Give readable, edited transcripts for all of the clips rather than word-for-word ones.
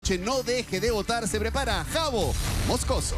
noche. No deje de votar. Se prepara Jabo Moscoso.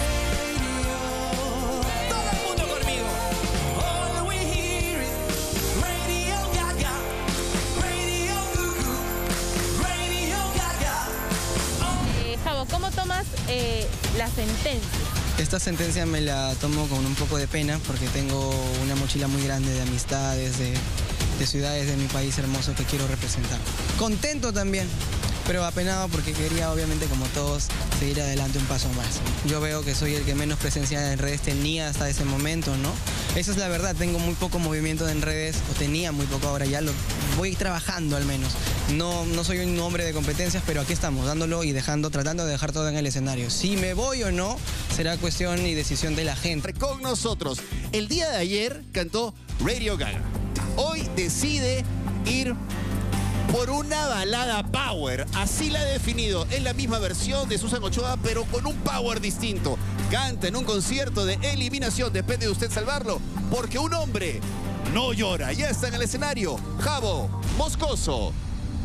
Todo el mundo conmigo. All we hear is Radio Gaga, Radio Gugu, Radio Gaga. Jabo, ¿cómo tomas la sentencia? Esta sentencia me la tomo con un poco de pena porque tengo una mochila muy grande de amistades, de ciudades de mi país hermoso que quiero representar. Contento también, pero apenado porque quería, obviamente, como todos, seguir adelante un paso más. Yo veo que soy el que menos presencia en redes tenía hasta ese momento, ¿no? Esa es la verdad, tengo muy poco movimiento en redes, o tenía muy poco, ahora ya lo voy trabajando al menos. No soy un hombre de competencias, pero aquí estamos, dándolo y tratando de dejar todo en el escenario. Si me voy o no, será cuestión y decisión de la gente. Con nosotros, el día de ayer cantó Radio Gaga. Hoy decide ir por una balada power. Así la ha definido. Es la misma versión de Susan Ochoa, pero con un power distinto. Canta en un concierto de eliminación. Depende de usted salvarlo, porque un hombre no llora. Ya está en el escenario. Jabo Moscoso.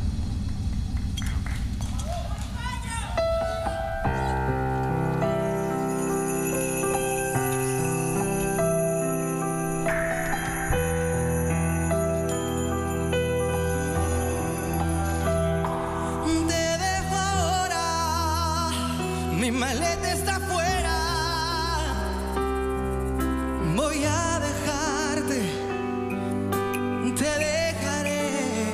Mi maleta está afuera, voy a dejarte, te dejaré.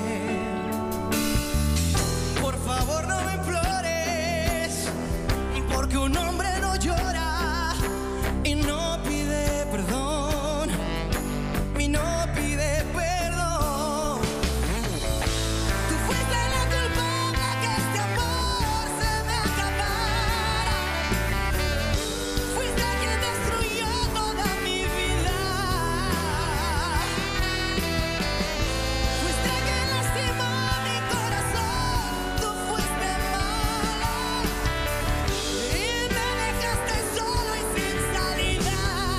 Por favor no me implores, porque un hombre no llora y no pide perdón, y no pide perdón. Tú fuiste la culpable que este amor se me acabara. Fuiste quien destruyó toda mi vida. Fuiste quien lastimó mi corazón. Tú fuiste mala y me dejaste solo y sin salida.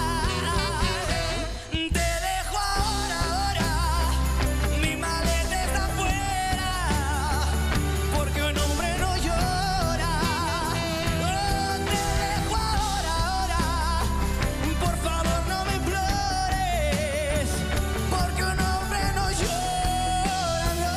Te dejo ahora, mi maleta está afuera, porque un hombre no llora. Oh, te dejo ahora, por favor no me implores, porque un hombre no llora, no.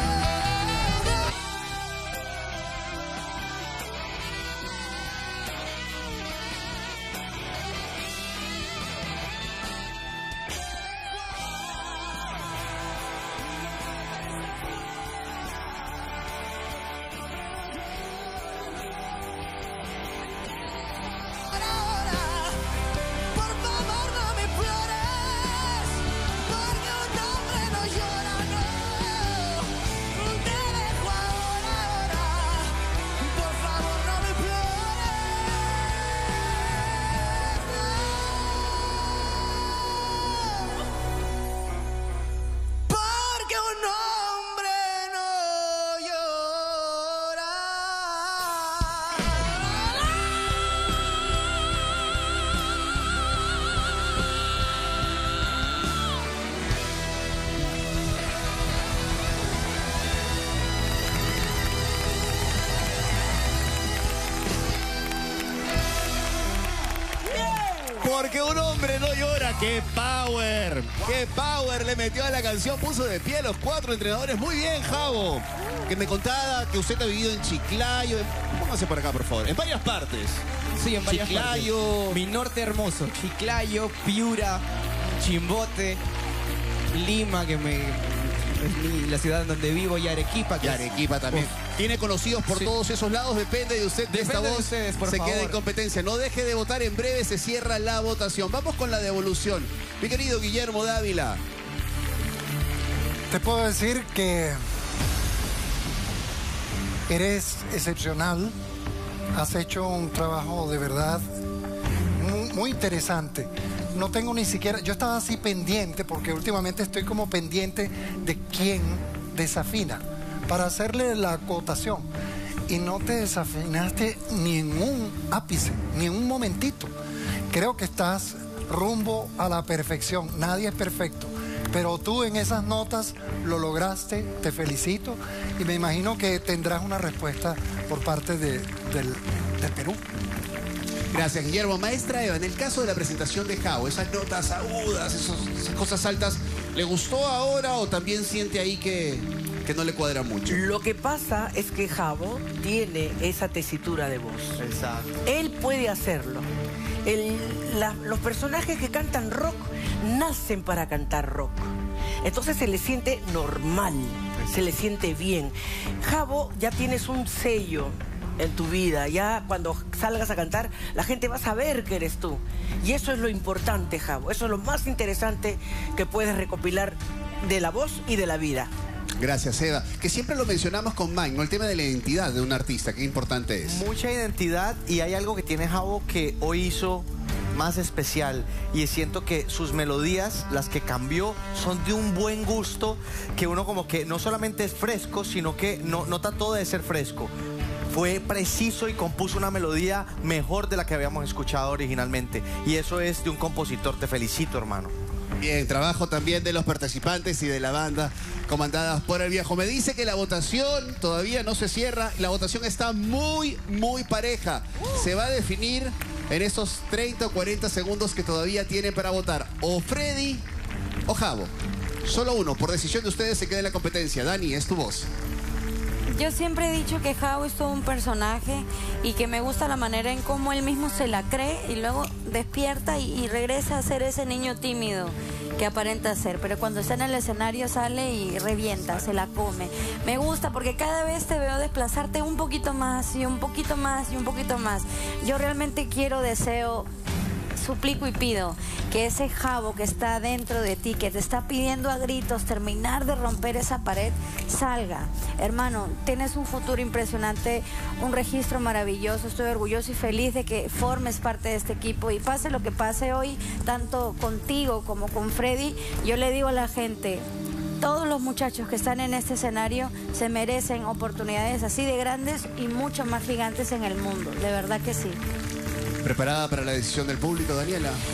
Ahora, por favor no me implores, porque un hombre no llora, no. Te dejo ahora, por favor no me implores, porque un hombre no llora. Porque un hombre no llora. ¡Qué power! ¡Qué power le metió a la canción! Puso de pie a los 4 entrenadores. Muy bien, Jabo. Que me contaba que usted ha vivido en Chiclayo. Póngase por acá, por favor. En varias partes. Sí, en varias Chiclayo. partes. Mi norte hermoso. Chiclayo, Piura, Chimbote, Lima, la ciudad donde vivo, y Arequipa. Y Arequipa también. Tiene conocidos por todos esos lados. Depende de usted. De esta Depende de voz ustedes, por se favor. queda en competencia. No deje de votar. En breve se cierra la votación. Vamos con la devolución. Mi querido Guillermo Dávila. Te puedo decir que eres excepcional. Has hecho un trabajo de verdad muy interesante. No tengo ni siquiera... Yo estaba así pendiente, porque últimamente estoy como pendiente de quién desafina, para hacerle la acotación. Y no te desafinaste ni en un ápice, ni en un momentito. Creo que estás rumbo a la perfección. Nadie es perfecto. Pero tú en esas notas lo lograste, te felicito. Y me imagino que tendrás una respuesta por parte del Perú. Gracias, Guillermo. Maestra Eva, en el caso de la presentación de Javo, esas notas agudas, esas cosas altas, ¿le gustó ahora o también siente ahí que no le cuadra mucho? Lo que pasa es que Javo tiene esa tesitura de voz. Exacto. Él puede hacerlo. Los personajes que cantan rock nacen para cantar rock. Entonces se le siente normal, se le siente bien. Javo, ya tienes un sello en tu vida. Ya cuando salgas a cantar, la gente va a saber que eres tú. Y eso es lo importante, Javo. Eso es lo más interesante que puedes recopilar de la voz y de la vida. Gracias, Eva. Que siempre lo mencionamos con Mike, ¿no? El tema de la identidad de un artista, qué importante es. Mucha identidad, y hay algo que tiene Javo que hoy hizo más especial, y siento que sus melodías, las que cambió, son de un buen gusto, que uno como que no solamente es fresco, sino que no trató de ser fresco. Fue preciso y compuso una melodía mejor de la que habíamos escuchado originalmente. Y eso es de un compositor. Te felicito, hermano. Bien, trabajo también de los participantes y de la banda comandadas por el viejo. Me dice que la votación todavía no se cierra. La votación está muy, muy pareja. Se va a definir en esos 30 o 40 segundos que todavía tienen para votar. O Freddy o Javo. Solo uno. Por decisión de ustedes se queda en la competencia. Dani, es tu voz. Yo siempre he dicho que Javo es todo un personaje y que me gusta la manera en cómo él mismo se la cree y luego despierta y regresa a ser ese niño tímido que aparenta ser, pero cuando está en el escenario sale y revienta, se la come. Me gusta porque cada vez te veo desplazarte un poquito más y un poquito más y un poquito más. Yo realmente deseo, suplico y pido que ese Javo que está dentro de ti, que te está pidiendo a gritos terminar de romper esa pared, salga. Hermano, tienes un futuro impresionante, un registro maravilloso. Estoy orgulloso y feliz de que formes parte de este equipo. Y pase lo que pase hoy, tanto contigo como con Freddy, yo le digo a la gente, todos los muchachos que están en este escenario se merecen oportunidades así de grandes y mucho más gigantes en el mundo. De verdad que sí. ¿Preparada para la decisión del público, Daniela?